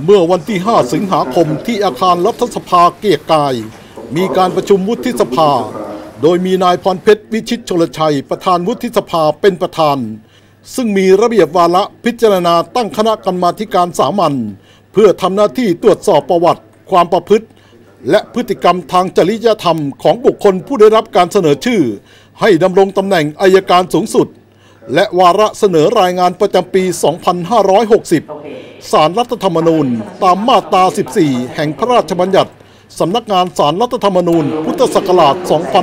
เมื่อวันที่ 5 สิงหาคมที่อาคารรัฐสภาเกียรติกายมีการประชุมวุฒิสภาโดยมีนายพรเพชรวิชิตชลชัยประธานวุฒิสภาเป็นประธานซึ่งมีระเบียบวาระพิจารณาตั้งคณะกรรมาธิการสามัญเพื่อทำหน้าที่ตรวจสอบประวัติความประพฤติและพฤติกรรมทางจริยธรรมของบุคคลผู้ได้รับการเสนอชื่อให้ดำรงตำแหน่งอัยการสูงสุดและวาระเสนอรายงานประจำปี 2560 ศาลรัฐธรรมนูญตามมาตรา 14 แห่งพระราชบัญญัติสำนักงานศาลรัฐธรรมนูญพุทธศักราช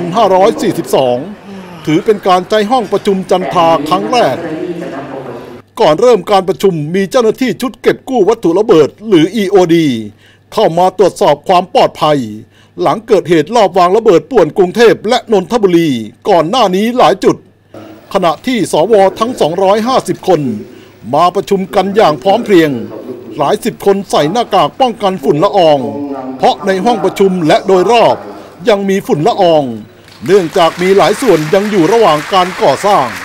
2542 ถือเป็นการใช้ห้องประชุมจันทราครั้งแรกก่อนเริ่มการประชุมมีเจ้าหน้าที่ชุดเก็บกู้วัตถุระเบิดหรือ EOD เข้ามาตรวจสอบความปลอดภัยหลังเกิดเหตุลอบวางระเบิดป่วนกรุงเทพและนนทบุรีก่อนหน้านี้หลายจุดขณะที่สวทั้ง250คนมาประชุมกันอย่างพร้อมเพรียงหลายสิบคนใส่หน้ากากป้องกันฝุ่นละอองเพราะในห้องประชุมและโดยรอบยังมีฝุ่นละอองเนื่องจากมีหลายส่วนยังอยู่ระหว่างการก่อสร้าง